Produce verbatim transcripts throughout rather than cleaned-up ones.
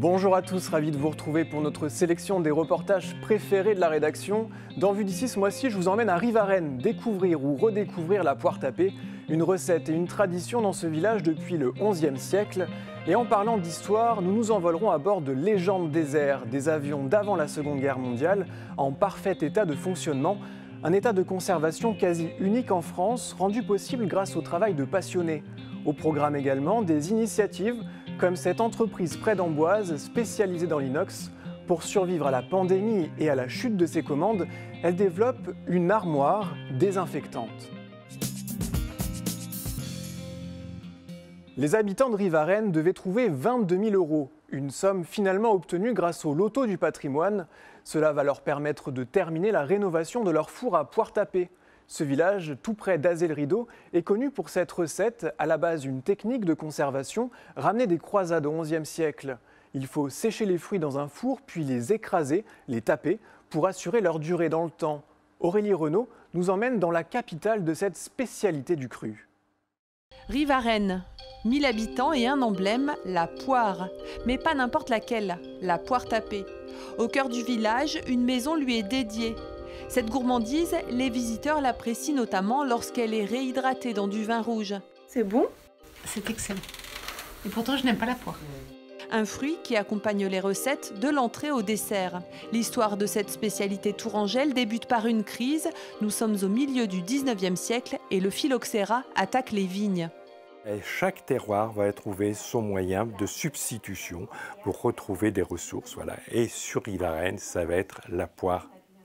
Bonjour à tous, ravi de vous retrouver pour notre sélection des reportages préférés de la rédaction. Dans Vue d'ici, ce mois-ci, je vous emmène à Rivarennes, découvrir ou redécouvrir la poire tapée, une recette et une tradition dans ce village depuis le onzième siècle. Et en parlant d'histoire, nous nous envolerons à bord de légendes des airs, des avions d'avant la Seconde Guerre mondiale, en parfait état de fonctionnement. Un état de conservation quasi unique en France, rendu possible grâce au travail de passionnés. Au programme également des initiatives, comme cette entreprise près d'Amboise, spécialisée dans l'inox. Pour survivre à la pandémie et à la chute de ses commandes, elle développe une armoire désinfectante. Les habitants de Rivarennes devaient trouver vingt-deux mille euros, une somme finalement obtenue grâce au loto du patrimoine. Cela va leur permettre de terminer la rénovation de leur four à poire tapée. Ce village, tout près d'Azay-le-Rideau, est connu pour cette recette, à la base une technique de conservation ramenée des croisades au onzième siècle. Il faut sécher les fruits dans un four, puis les écraser, les taper, pour assurer leur durée dans le temps. Aurélie Renaud nous emmène dans la capitale de cette spécialité du cru. Rivarennes, mille habitants et un emblème, la poire. Mais pas n'importe laquelle, la poire tapée. Au cœur du village, une maison lui est dédiée. Cette gourmandise, les visiteurs l'apprécient notamment lorsqu'elle est réhydratée dans du vin rouge. C'est bon? C'est excellent. Et pourtant, je n'aime pas la poire. Un fruit qui accompagne les recettes de l'entrée au dessert. L'histoire de cette spécialité tourangelle débute par une crise. Nous sommes au milieu du dix-neuvième siècle et le phylloxéra attaque les vignes. Et chaque terroir va trouver son moyen de substitution pour retrouver des ressources. Voilà. Et sur Rivarennes, ça va être la poire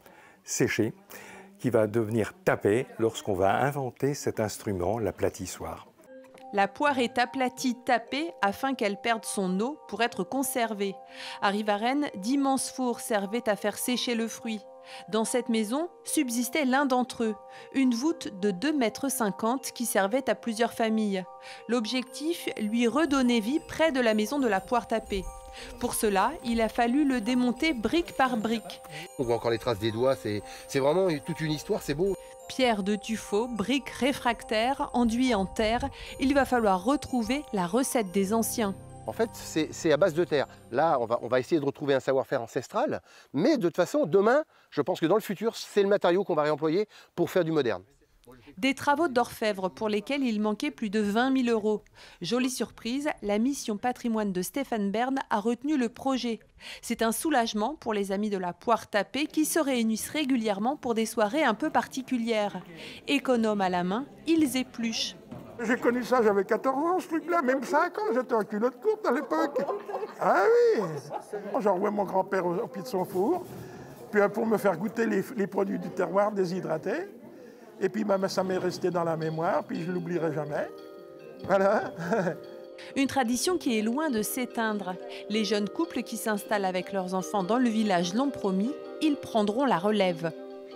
séchée qui va devenir tapée lorsqu'on va inventer cet instrument, l'aplatissoir. La poire est aplatie, tapée, afin qu'elle perde son eau pour être conservée. À Rivarennes, d'immenses fours servaient à faire sécher le fruit. Dans cette maison subsistait l'un d'entre eux, une voûte de deux mètres cinquante qui servait à plusieurs familles. L'objectif, lui redonner vie près de la maison de la poire tapée. Pour cela, il a fallu le démonter brique par brique. On voit encore les traces des doigts, c'est vraiment toute une histoire, c'est beau. Pierre de tuffeau, briques réfractaires, enduits en terre, il va falloir retrouver la recette des anciens. En fait, c'est à base de terre. Là, on va, on va essayer de retrouver un savoir-faire ancestral, mais de toute façon, demain, je pense que dans le futur, c'est le matériau qu'on va réemployer pour faire du moderne. Des travaux d'orfèvre pour lesquels il manquait plus de vingt mille euros. Jolie surprise, la mission patrimoine de Stéphane Bern a retenu le projet. C'est un soulagement pour les amis de la poire tapée qui se réunissent régulièrement pour des soirées un peu particulières. Économes à la main, ils épluchent. J'ai connu ça, j'avais quatorze ans, ce truc-là, même cinq ans, j'étais en culotte courte à l'époque. Ah oui. J'envoie mon grand-père au, au pied de son four, puis pour me faire goûter les, les produits du terroir déshydratés. Et puis bah, ça m'est resté dans la mémoire, puis je ne l'oublierai jamais. Voilà. Une tradition qui est loin de s'éteindre. Les jeunes couples qui s'installent avec leurs enfants dans le village l'ont promis, ils prendront la relève.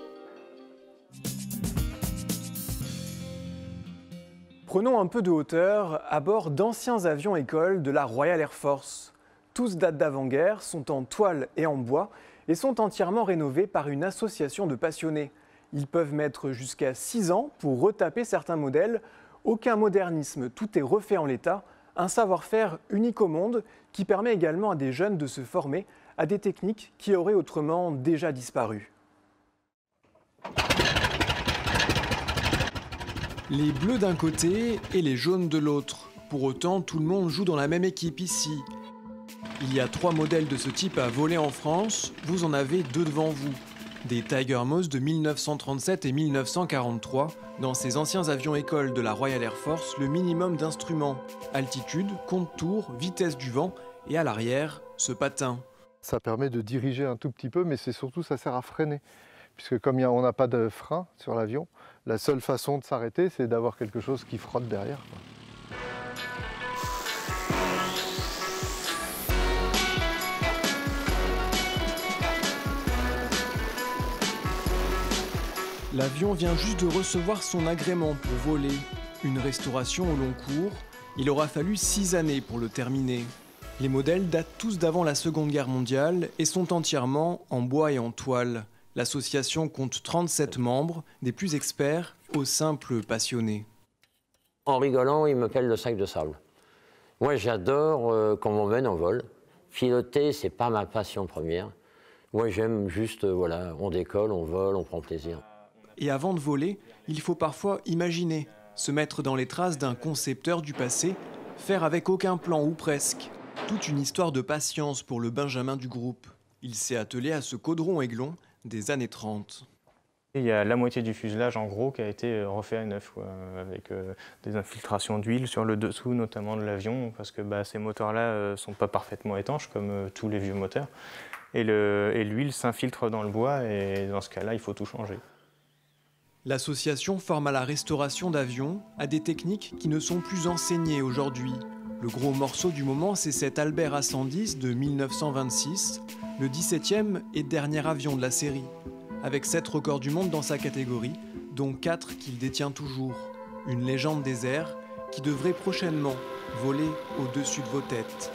Prenons un peu de hauteur à bord d'anciens avions-écoles de la Royal Air Force. Tous datent d'avant-guerre, sont en toile et en bois et sont entièrement rénovés par une association de passionnés. Ils peuvent mettre jusqu'à six ans pour retaper certains modèles. Aucun modernisme, tout est refait en l'état. Un savoir-faire unique au monde qui permet également à des jeunes de se former à des techniques qui auraient autrement déjà disparu. Les bleus d'un côté et les jaunes de l'autre. Pour autant, tout le monde joue dans la même équipe ici. Il y a trois modèles de ce type à voler en France. Vous en avez deux devant vous. Des Tiger Mouse de mille neuf cent trente-sept et mille neuf cent quarante-trois. Dans ces anciens avions-écoles de la Royal Air Force, le minimum d'instruments. Altitude, compte-tour, vitesse du vent et à l'arrière, ce patin. Ça permet de diriger un tout petit peu, mais c'est surtout ça sert à freiner. Puisque comme y a, on n'a pas de frein sur l'avion, la seule façon de s'arrêter, c'est d'avoir quelque chose qui frotte derrière. L'avion vient juste de recevoir son agrément pour voler. Une restauration au long cours. Il aura fallu six années pour le terminer. Les modèles datent tous d'avant la Seconde Guerre mondiale et sont entièrement en bois et en toile. L'association compte trente-sept membres, des plus experts aux simples passionnés. En rigolant, il me pèle le sac de sable. Moi, j'adore euh, qu'on m'emmène en vol. Piloter, c'est pas ma passion première. Moi, j'aime juste, euh, voilà, on décolle, on vole, on prend plaisir. Et avant de voler, il faut parfois imaginer, se mettre dans les traces d'un concepteur du passé, faire avec aucun plan ou presque. Toute une histoire de patience pour le Benjamin du groupe. Il s'est attelé à ce caudron aiglon des années trente. Il y a la moitié du fuselage, en gros, qui a été refait à neuf, quoi, avec euh, des infiltrations d'huile sur le dessous, notamment de l'avion, parce que bah, ces moteurs-là ne euh, sont pas parfaitement étanches, comme euh, tous les vieux moteurs. Et l'huile s'infiltre dans le bois, et dans ce cas-là, il faut tout changer. L'association forme à la restauration d'avions à des techniques qui ne sont plus enseignées aujourd'hui. Le gros morceau du moment, c'est cet Albert A cent dix de mille neuf cent vingt-six, le dix-septième et dernier avion de la série, avec sept records du monde dans sa catégorie, dont quatre qu'il détient toujours. Une légende des airs qui devrait prochainement voler au-dessus de vos têtes.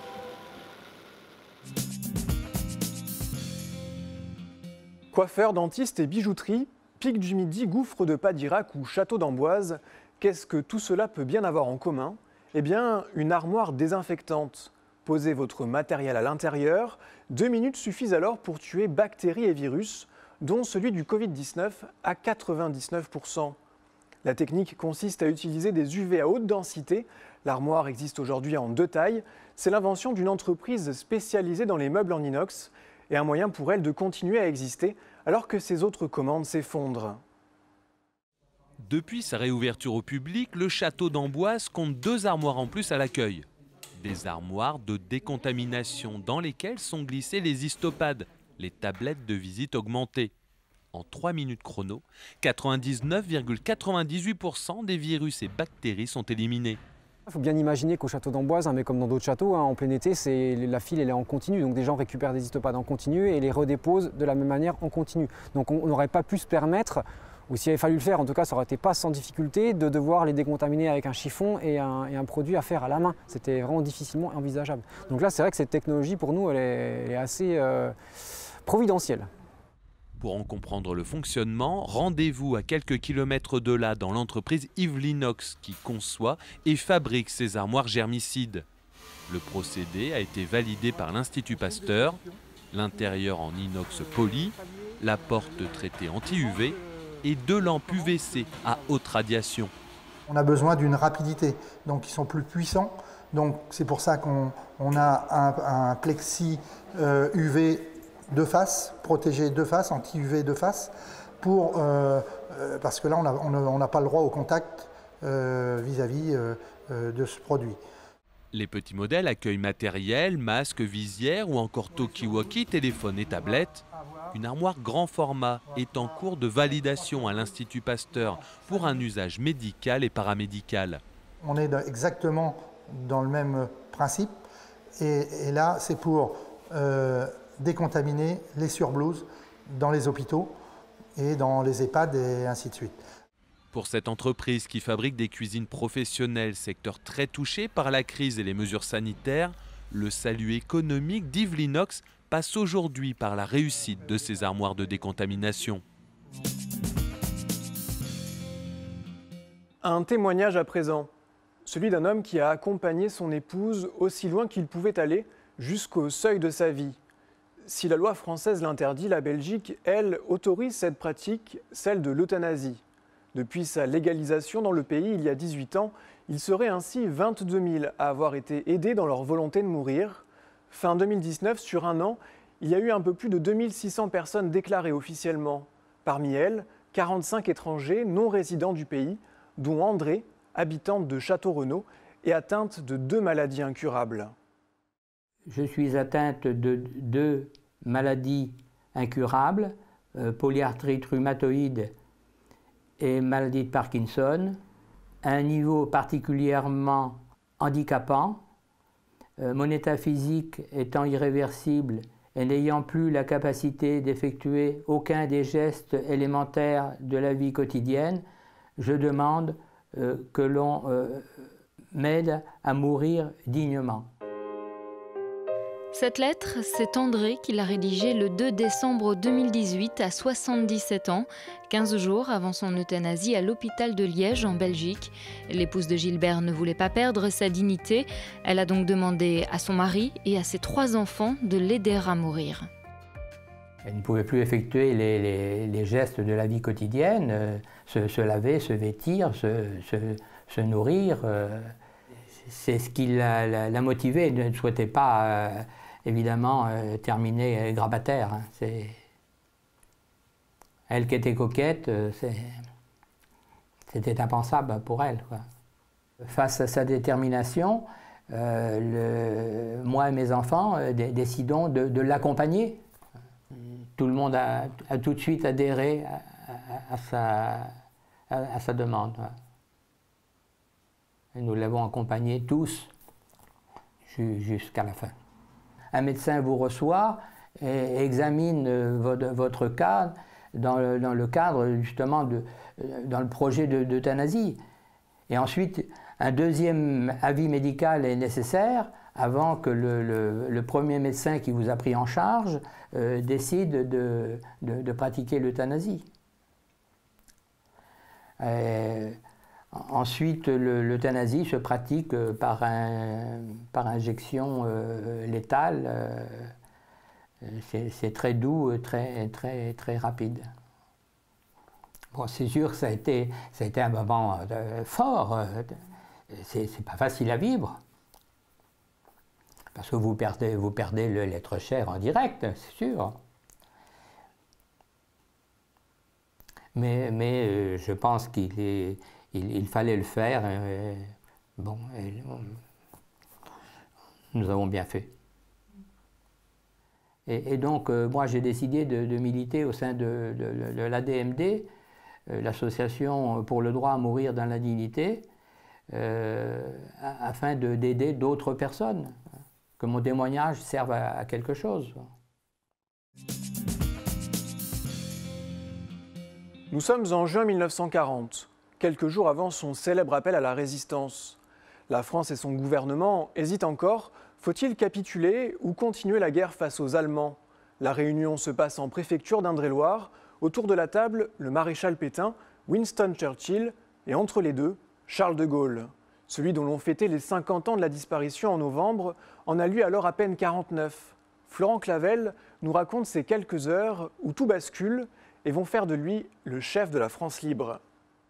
Coiffeurs, dentistes et bijouterie, pic du Midi, gouffre de pas d'Irak ou château d'Amboise, qu'est-ce que tout cela peut bien avoir en commun? Eh bien, une armoire désinfectante. Posez votre matériel à l'intérieur, deux minutes suffisent alors pour tuer bactéries et virus, dont celui du Covid dix-neuf à quatre-vingt-dix-neuf pour cent. La technique consiste à utiliser des U V à haute densité. L'armoire existe aujourd'hui en deux tailles. C'est l'invention d'une entreprise spécialisée dans les meubles en inox et un moyen pour elle de continuer à exister alors que ses autres commandes s'effondrent. Depuis sa réouverture au public, le château d'Amboise compte deux armoires en plus à l'accueil. Des armoires de décontamination dans lesquelles sont glissés les histopades, les tablettes de visite augmentées. En trois minutes chrono, quatre-vingt-dix-neuf virgule quatre-vingt-dix-huit pour cent des virus et bactéries sont éliminés. Il faut bien imaginer qu'au château d'Amboise, hein, mais comme dans d'autres châteaux, hein, en plein été, la file elle est en continu. Donc des gens récupèrent des histopades en continu et les redéposent de la même manière en continu. Donc on n'aurait pas pu se permettre, ou s'il avait fallu le faire, en tout cas ça aurait été pas sans difficulté, de devoir les décontaminer avec un chiffon et un, et un produit à faire à la main. C'était vraiment difficilement envisageable. Donc là c'est vrai que cette technologie pour nous elle est, elle est assez euh, providentielle. Pour en comprendre le fonctionnement, rendez-vous à quelques kilomètres de là dans l'entreprise Yvelinox qui conçoit et fabrique ces armoires germicides. Le procédé a été validé par l'Institut Pasteur, l'intérieur en inox poli, la porte traitée anti-U V et deux lampes U V C à haute radiation. On a besoin d'une rapidité, donc ils sont plus puissants. Donc c'est pour ça qu'on on a un, un plexi euh, U V de face, protégé de face, anti-U V de face, pour, euh, euh, parce que là on n'a pas le droit au contact euh, vis-à-vis euh, euh, de ce produit. Les petits modèles accueillent matériel, masques, visières ou encore talkie-walkie, téléphones et tablettes. Une armoire grand format est en cours de validation à l'Institut Pasteur pour un usage médical et paramédical. On est exactement dans le même principe et, et là c'est pour euh, décontaminer les surblouses dans les hôpitaux et dans les EHPAD et ainsi de suite. Pour cette entreprise qui fabrique des cuisines professionnelles, secteur très touché par la crise et les mesures sanitaires, le salut économique d'Yvelinox passe aujourd'hui par la réussite de ces armoires de décontamination. Un témoignage à présent, celui d'un homme qui a accompagné son épouse aussi loin qu'il pouvait aller, jusqu'au seuil de sa vie. Si la loi française l'interdit, la Belgique, elle, autorise cette pratique, celle de l'euthanasie. Depuis sa légalisation dans le pays il y a dix-huit ans, il serait ainsi vingt-deux mille à avoir été aidés dans leur volonté de mourir. Fin deux mille dix-neuf, sur un an, il y a eu un peu plus de deux mille six cents personnes déclarées officiellement. Parmi elles, quarante-cinq étrangers non résidents du pays, dont André, habitante de Château-Renaud, et atteinte de deux maladies incurables. Je suis atteinte de deux maladies incurables, euh, polyarthrite rhumatoïde et maladie de Parkinson, à un niveau particulièrement handicapant, euh, mon état physique étant irréversible et n'ayant plus la capacité d'effectuer aucun des gestes élémentaires de la vie quotidienne, je demande euh, que l'on euh, m'aide à mourir dignement. Cette lettre, c'est André qui l'a rédigée le deux décembre deux mille dix-huit à soixante-dix-sept ans, quinze jours avant son euthanasie à l'hôpital de Liège en Belgique. L'épouse de Gilbert ne voulait pas perdre sa dignité. Elle a donc demandé à son mari et à ses trois enfants de l'aider à mourir. Elle ne pouvait plus effectuer les, les, les gestes de la vie quotidienne, euh, se, se laver, se vêtir, se, se, se nourrir. Euh, c'est ce qui l'a, la, la motivée. Elle ne souhaitait pas... Euh, évidemment, euh, terminée grabataire. Hein. C'est... Elle qui était coquette, euh, c'est... c'était impensable pour elle, quoi. Face à sa détermination, euh, le... moi et mes enfants euh, d- décidons de, de l'accompagner. Tout le monde a, a tout de suite adhéré à, à, à, sa, à, à sa demande. Et nous l'avons accompagné tous ju- jusqu'à la fin. Un médecin vous reçoit et examine votre, votre cas dans le, dans le cadre justement de, dans le projet de, d'euthanasie. Et ensuite, un deuxième avis médical est nécessaire avant que le, le, le premier médecin qui vous a pris en charge euh, décide de, de, de pratiquer l'euthanasie. Et ensuite, le, l'euthanasie se pratique par, un, par injection euh, létale. Euh, c'est, c'est très doux, très, très, très rapide. Bon, c'est sûr que ça a été, ça a été un moment euh, fort. C'est, c'est pas facile à vivre. Parce que vous perdez, vous perdez le, l'être cher en direct, c'est sûr. Mais, mais euh, je pense qu'il est... Il, il fallait le faire. Et, bon, et, nous avons bien fait. Et, et donc, euh, moi, j'ai décidé de, de militer au sein de, de, de l'A D M D, euh, l'Association pour le droit à mourir dans la dignité, euh, afin de, d'aider d'autres personnes, que mon témoignage serve à, à quelque chose. Nous sommes en juin mille neuf cent quarante. Quelques jours avant son célèbre appel à la résistance. La France et son gouvernement hésitent encore. Faut-il capituler ou continuer la guerre face aux Allemands? La réunion se passe en préfecture d'Indre-et-Loire. Autour de la table, le maréchal Pétain, Winston Churchill et entre les deux, Charles de Gaulle. Celui dont l'on fêtait les cinquante ans de la disparition en novembre en a lui alors à peine quarante-neuf. Florent Clavel nous raconte ces quelques heures où tout bascule et vont faire de lui le chef de la France libre.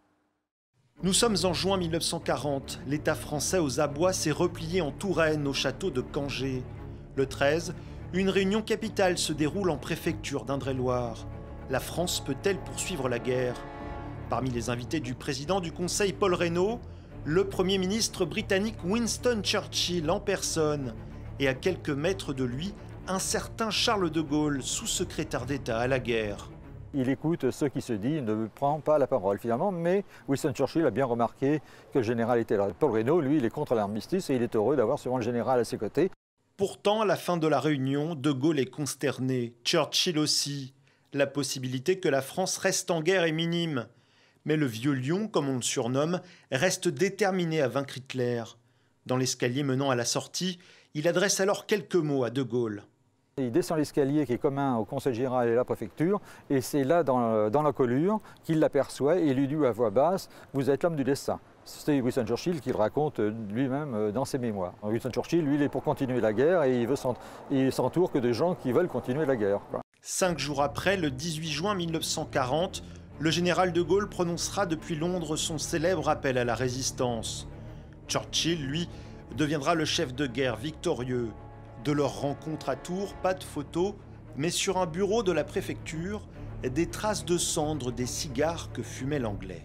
Nous sommes en juin mille neuf cent quarante. L'État français aux abois s'est replié en Touraine, au château de Cangé. Le treize, une réunion capitale se déroule en préfecture d'Indre-et-Loire. La France peut-elle poursuivre la guerre? Parmi les invités du président du Conseil, Paul Reynaud, le Premier ministre britannique Winston Churchill en personne, et à quelques mètres de lui, un certain Charles de Gaulle, sous-secrétaire d'État à la guerre. Il écoute ce qui se dit, il ne prend pas la parole finalement, mais Winston Churchill a bien remarqué que le général était là. Paul Reynaud, lui, il est contre l'armistice et il est heureux d'avoir souvent le général à ses côtés. Pourtant, à la fin de la réunion, de Gaulle est consterné, Churchill aussi. La possibilité que la France reste en guerre est minime. Mais le vieux lion, comme on le surnomme, reste déterminé à vaincre Hitler. Dans l'escalier menant à la sortie, il adresse alors quelques mots à de Gaulle. Il descend l'escalier qui est commun au Conseil général et à la préfecture, et c'est là, dans, dans la colure, qu'il l'aperçoit et lui dit à voix basse « Vous êtes l'homme du destin ». C'est Winston Churchill qui le raconte lui-même dans ses mémoires. Winston Churchill, lui, il est pour continuer la guerre et il veut il s'entoure que de gens qui veulent continuer la guerre, quoi. Cinq jours après, le dix-huit juin mille neuf cent quarante, le général de Gaulle prononcera depuis Londres son célèbre appel à la résistance. Churchill, lui, deviendra le chef de guerre victorieux. De leur rencontre à Tours, pas de photos, mais sur un bureau de la préfecture, des traces de cendres des cigares que fumait l'Anglais.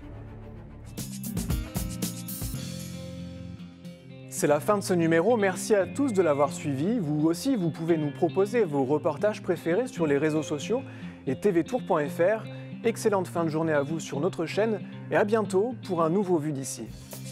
C'est la fin de ce numéro, merci à tous de l'avoir suivi. Vous aussi, vous pouvez nous proposer vos reportages préférés sur les réseaux sociaux et t v tour point f r. Excellente fin de journée à vous sur notre chaîne et à bientôt pour un nouveau Vue d'ici.